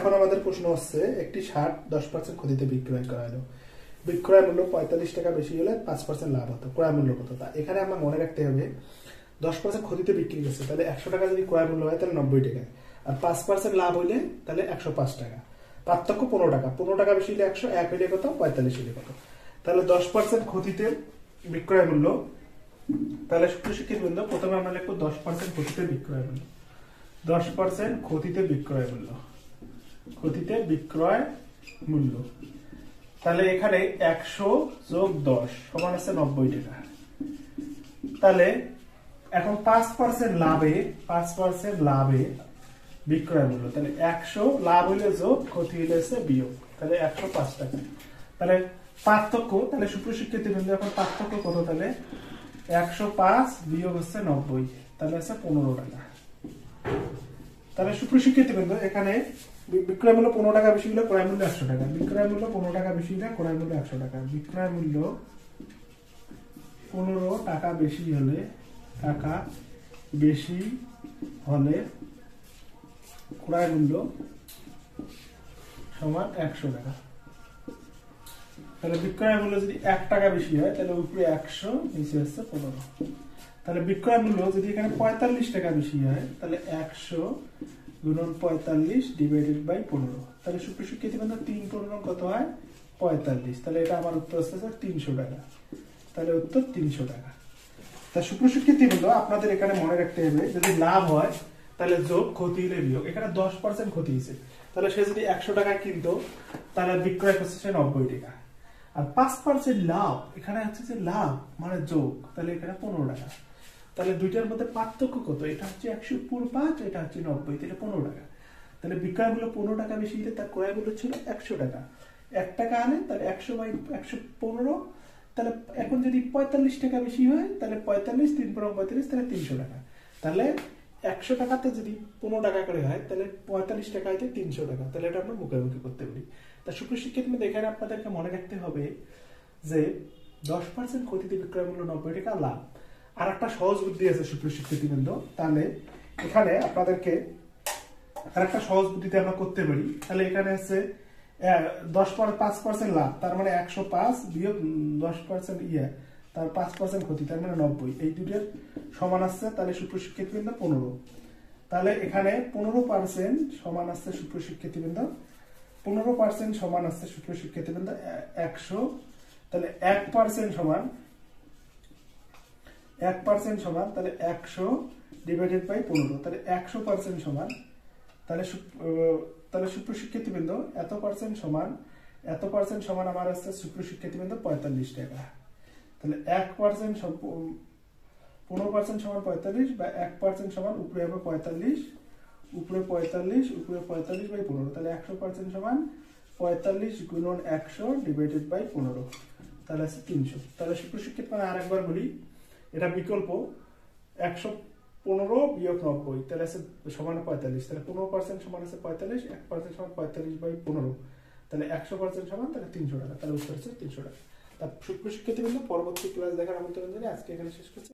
এখন আমাদের প্রশ্ন হচ্ছে একটি শার্ট 10% ক্ষতিতে বিক্রয় করা হলো। বিক্রয় মূল্য 45 টাকা বেশি হলে 5% লাভ হতো। ক্রয় মূল্য কত? তা এখানে আমরা মনে রাখতে হবে 10% ক্ষতিতে বিক্রি করছে, তাহলে 100 টাকা যদি ক্রয় মূল্য হয় তাহলে 90 টাকা, আর 5% লাভ হইলে তাহলে 105 টাকা। পার্থক্য 15 টাকা, 15 টাকা বেশি হলে 100, 1 হইলে কত? 45 হইলে কত? তাহলে 10% ক্ষতিতে বিক্রয় মূল্য, তাহলে সুপ্রশিক্ষিত বৃন্দ প্রথমে আমরা লিখবো 10% ক্ষতিতে বিক্রয় মূল্য। 10% ক্ষতিতে বিক্রয় মূল্য, ক্ষতিতে বিক্রয় মূল্য, তাহলে এখানে 100 যোগ 10 সমান আছে 90 টাকা। তাহলে এখন 5% লাভে, 5% লাভে বিক্রয় মূল্য, তাহলে 100 লাভ হইলে যোগ, ক্ষতি হইলে বিয়োগ, তাহলে 105 টাকা। তাহলে পার্থক্য, তাহলে সুপ্রশিক্ষিত বৃন্দ এখন পার্থক্য কত? তাহলে 105 বিয়োগ হচ্ছে 90, তাহলে আছে 15 টাকা। তাহলে সুপ্রশিক্ষিত বৃন্দ এখানে বিক্রয় মূল্য 15 টাকা বেশি হলে ক্রয় মূল্য 100 টাকা, বিক্রয় মূল্য 15 টাকা বেশি হলে ক্রয় মূল্য 100 টাকা, বিক্রয় মূল্য 15 টাকা বেশি হলে, টাকা বেশি হলে ক্রয় মূল্য সমান 100 টাকা। তাহলে বিক্রয় মূল্য যদি 1 টাকা বেশি হয় তাহলে উপরে 100, নিচে হচ্ছে 15। তাহলে বিক্রয় মূল্য যদি এখানে 45 টাকা বেশি হয় তাহলে 100 গুণন 45 ডিভাইডেড বাই 15। তাহলে সুপ্রশিক্ষিত বৃন্দ 3 15 কত হয়? 45। তাহলে এটা আমার উত্তর আসছে 300 টাকা। তাহলে উত্তর 300 টাকা। তা সুপ্রশিক্ষিত বৃন্দ আপনাদের এখানে মনে রাখতে হবে যদি লাভ হয় তাহলে যোগ, ক্ষতি হলে বিয়োগ। এখানে 10% ক্ষতি হয়েছে, তাহলে সে যদি 100 টাকা কিনতো তাহলে বিক্রয় করছে সে 90 টাকা। আর 5% লাভ, এখানে হচ্ছে যে লাভ মানে যোগ, তাহলে এখানে 15 টাকা। তাহলে দুইটার মধ্যে পার্থক্য কত? এটা হচ্ছে 105, এটা হচ্ছে 90, তাহলে 15 টাকা। তাহলে বিক্রয় মূল্য 15 টাকা বেশি হলে তার ক্রয় মূল্য ছিল 100 টাকা। 1 টাকা আনে তাহলে 100 বাই 115, তাহলে এখন যদি 45 টাকা বেশি হয় তাহলে 45, 3 45, তাহলে 300 টাকা। তাহলে 100 টাকাতে যদি 15 টাকা করে হয় তাহলে 45 টাকা হইতে 300 টাকা। তাহলে এটা আমরা মুখোমুখি করতে পারি। তা সুপ্রশিক্ষিত এখানে আপনাদেরকে মনে রাখতে হবে যে 10% ক্ষতিতে বিক্রয় মূল্য 90 টাকা লাভ। আর একটা সহজ বুদ্ধি আছে সুপ্রশিক্ষিত বৃন্দ, তাহলে এখানে আপনাদেরকে আর একটা সহজ বুদ্ধিতে আমরা করতে পারি। তাহলে এখানে আছে 5% লাভ, তার মানে 105 বিয়োগ 10% তার 5% ক্ষতি, তার মানে 90। এই দুটোর সমান আসছে তাহলে সুপ্রশিক্ষিত বৃন্দ 15। তাহলে এখানে 15% সমান আসছে সুপ্রশিক্ষিত বৃন্দ, 15% সমান আসছে সুপ্রশিক্ষিত বৃন্দ 100। তাহলে 1% সমান, 1% সমান তাহলে 100 ডিভাইডেড বাই 15, তাহলে 100% সমান, তাহলে সুপ্রশিক্ষিত বৃন্দ এত পার্সেন্ট সমান আমার আসছে সুপ্রশিক্ষিত বৃন্দ 45 টাকা। তাহলে 1% 15% সমান 45 বা 1% সমান উপরে হবে 45, উপরে 45, উপরে 45 বাই 15, তাহলে 100% সমান 45 গুণন 100 ডিভাইডেড বাই 15, তাহলে আছে 300। তাহলে সুপ্রশিক্ষিত মানে আরেকবার বলি, এটা বিকল্প 115 বিয়োগ 90, তাহলে আছে সমান 45, তাহলে 15% সমান আছে 45, 1% সমান 45 বাই 15, তাহলে 100% সমান তাহলে 300 টাকা। তাহলে উত্তর হচ্ছে 300 টাকা। তা সুপ্রশিক্ষিত বৃন্দ পরবর্তী ক্লাস দেখার আমন্ত্রণ জানিয়ে আজকে এখানে শেষ করছি।